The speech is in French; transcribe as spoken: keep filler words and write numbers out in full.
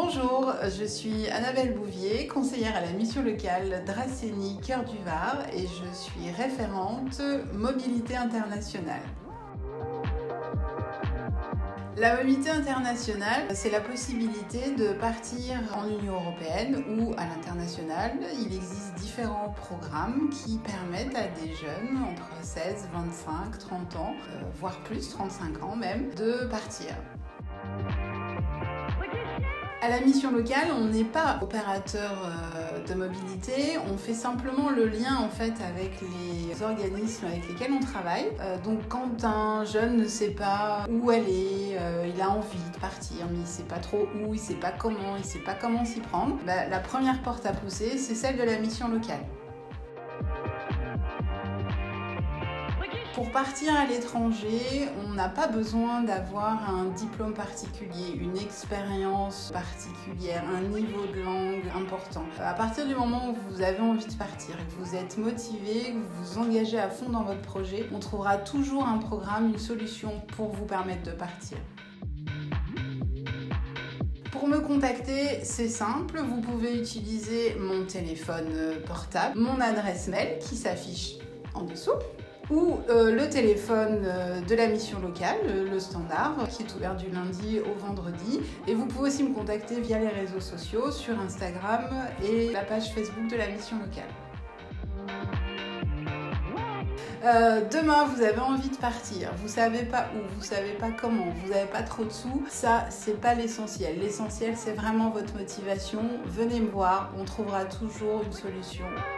Bonjour, je suis Annabelle Bouvier, conseillère à la mission locale Dracénie Cœur du Var et je suis référente mobilité internationale. La mobilité internationale, c'est la possibilité de partir en Union européenne ou à l'international. Il existe différents programmes qui permettent à des jeunes entre seize, vingt-cinq, trente ans, euh, voire plus, trente-cinq ans même, de partir. À la mission locale, on n'est pas opérateur de mobilité, on fait simplement le lien en fait avec les organismes avec lesquels on travaille. Donc quand un jeune ne sait pas où aller, il a envie de partir mais il ne sait pas trop où, il ne sait pas comment, il ne sait pas comment s'y prendre, bah, la première porte à pousser, c'est celle de la mission locale. Pour partir à l'étranger, on n'a pas besoin d'avoir un diplôme particulier, une expérience particulière, un niveau de langue important. À partir du moment où vous avez envie de partir, que vous êtes motivé, que vous vous engagez à fond dans votre projet, on trouvera toujours un programme, une solution pour vous permettre de partir. Pour me contacter, c'est simple, vous pouvez utiliser mon téléphone portable, mon adresse mail qui s'affiche en dessous, ou euh, le téléphone euh, de la mission locale, euh, le standard, qui est ouvert du lundi au vendredi. Et vous pouvez aussi me contacter via les réseaux sociaux, sur Instagram et la page Facebook de la mission locale. Euh, demain, vous avez envie de partir, vous savez pas où, vous savez pas comment, vous n'avez pas trop de sous, ça c'est pas l'essentiel. L'essentiel c'est vraiment votre motivation. Venez me voir, on trouvera toujours une solution.